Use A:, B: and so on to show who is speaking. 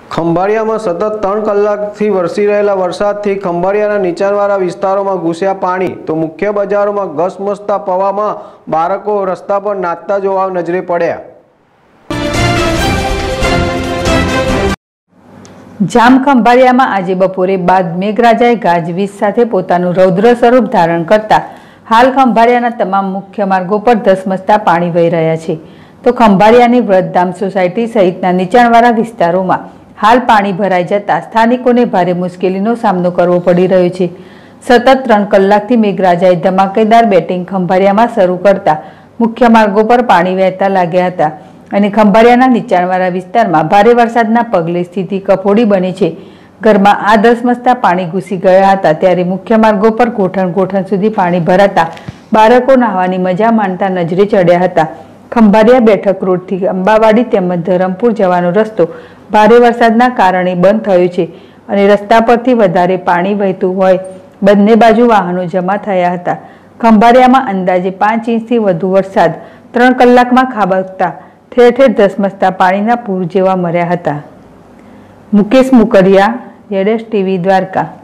A: ખંભાળિયામાં સતત 3 કલાકથી વરસી રહેલા વરસાદથી ખંભાળિયાના નીચાણવાળા વિસ્તારોમાં ઘૂસ્યા પાણી તો મુખ્ય બજારોમાં ઘસમસતા પવામાં બાળકો રસ્તા પર નાચતા જોવા નજરે પડ્યા।
B: જામ ખંભાળિયામાં આજે બપોરે બાદ મેઘરાજાએ ગાજવીજ સાથે પોતાનું રૌદ્ર સ્વરૂપ ધારણ કરતા હાલ ખંભાળિયાના તમામ મુખ્ય માર્ગો પર ધસમસતા પાણી વહી રહ્યા છે, તો ખંભાળિયાની વ્રતધામ સોસાયટી સહિતના નીચાણવાળા વિસ્તારોમાં હાલ પાણી ભરાઈ જતા સ્થાનિકોને ભારે મુશ્કેલીનો સામનો કરવો પડી રહ્યો છે। સતત 3 કલાકથી મેઘરાજાએ ધમાકેદાર બેટિંગ ખંભાળિયામાં શરૂ કરતા મુખ્ય માર્ગો પર પાણી વહેતા લાગ્યા હતા અને ખંભાળિયાના નીચાણવાળા વિસ્તારમાં ભારે વરસાદના પગલે સ્થિતિ કફોડી બની છે। ઘરમાં આ ધસમસતા પાણી ઘૂસી ગયા હતા, ત્યારે મુખ્ય માર્ગો પર ગોઠણ સુધી પાણી ભરાતા બાળકો નાહવાની મજા માણતા નજરે ચડ્યા હતા। ખંભાળિયા બેઠક રોડથી અંબાવાડી તેમજ ધરમપુર જવાનો રસ્તો ભારે વરસાદના કારણે બંધ થયો છે અને રસ્તા પરથી વધારે પાણી વહેતું હોય બંને બાજુ વાહનો જમા થયા હતા। ખંભાળિયામાં અંદાજે 5 ઇંચથી વધુ વરસાદ 3 કલાકમાં ખાબકતા ઠેર ઠેર ધસમસતા પાણીના પૂર જેવા મળ્યા હતા। Mukesh મુકરિયા, ZS TV Dwarka.